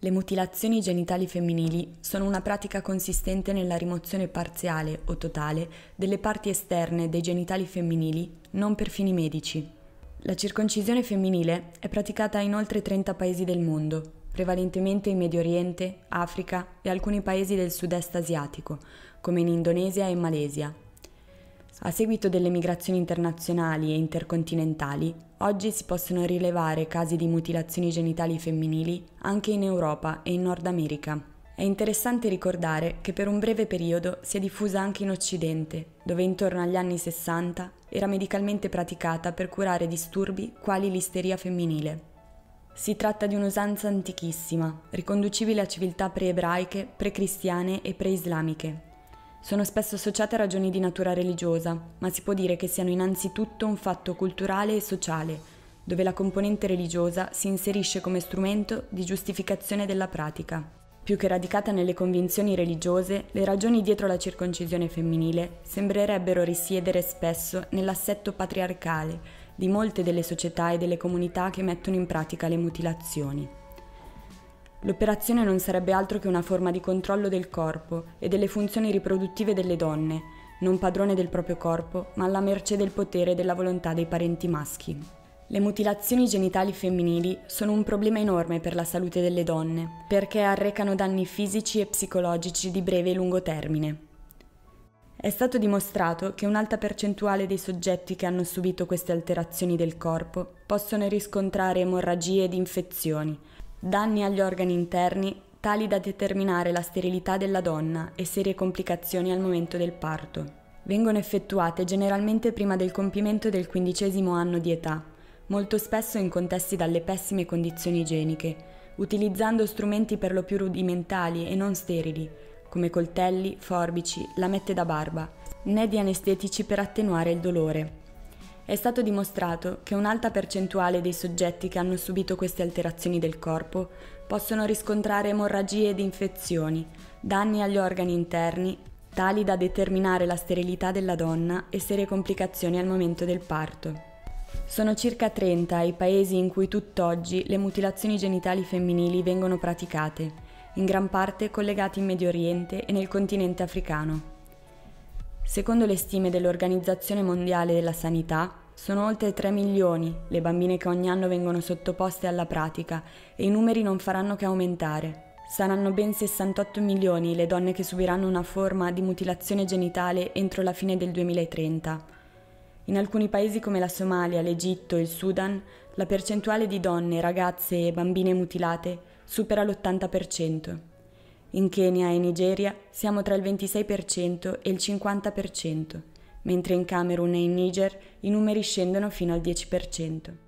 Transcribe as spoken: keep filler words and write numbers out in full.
Le mutilazioni genitali femminili sono una pratica consistente nella rimozione parziale o totale delle parti esterne dei genitali femminili non per fini medici. La circoncisione femminile è praticata in oltre trenta paesi del mondo, prevalentemente in Medio Oriente, Africa e alcuni paesi del sud-est asiatico, come in Indonesia e Malesia. A seguito delle migrazioni internazionali e intercontinentali, oggi si possono rilevare casi di mutilazioni genitali femminili anche in Europa e in Nord America. È interessante ricordare che per un breve periodo si è diffusa anche in Occidente, dove intorno agli anni sessanta era medicalmente praticata per curare disturbi quali l'isteria femminile. Si tratta di un'usanza antichissima, riconducibile a civiltà pre-ebraiche, pre-cristiane e pre-islamiche. Sono spesso associate a ragioni di natura religiosa, ma si può dire che siano innanzitutto un fatto culturale e sociale, dove la componente religiosa si inserisce come strumento di giustificazione della pratica. Più che radicata nelle convinzioni religiose, le ragioni dietro la circoncisione femminile sembrerebbero risiedere spesso nell'assetto patriarcale di molte delle società e delle comunità che mettono in pratica le mutilazioni. L'operazione non sarebbe altro che una forma di controllo del corpo e delle funzioni riproduttive delle donne, non padrone del proprio corpo, ma alla mercé del potere e della volontà dei parenti maschi. Le mutilazioni genitali femminili sono un problema enorme per la salute delle donne, perché arrecano danni fisici e psicologici di breve e lungo termine. È stato dimostrato che un'alta percentuale dei soggetti che hanno subito queste alterazioni del corpo possono riscontrare emorragie ed infezioni, danni agli organi interni tali da determinare la sterilità della donna e serie complicazioni al momento del parto. Vengono effettuate generalmente prima del compimento del quindicesimo anno di età, molto spesso in contesti dalle pessime condizioni igieniche, utilizzando strumenti per lo più rudimentali e non sterili, come coltelli, forbici, lamette da barba, né di anestetici per attenuare il dolore. È stato dimostrato che un'alta percentuale dei soggetti che hanno subito queste alterazioni del corpo possono riscontrare emorragie ed infezioni, danni agli organi interni, tali da determinare la sterilità della donna e serie complicazioni al momento del parto. Sono circa trenta i paesi in cui tutt'oggi le mutilazioni genitali femminili vengono praticate, in gran parte collegati in Medio Oriente e nel continente africano. Secondo le stime dell'Organizzazione Mondiale della Sanità, sono oltre tre milioni le bambine che ogni anno vengono sottoposte alla pratica e i numeri non faranno che aumentare. Saranno ben sessantotto milioni le donne che subiranno una forma di mutilazione genitale entro la fine del duemilatrenta. In alcuni paesi come la Somalia, l'Egitto e il Sudan, la percentuale di donne, ragazze e bambine mutilate supera l'ottanta per cento. In Kenya e Nigeria siamo tra il ventisei per cento e il cinquanta per cento, mentre in Camerun e in Niger i numeri scendono fino al dieci per cento.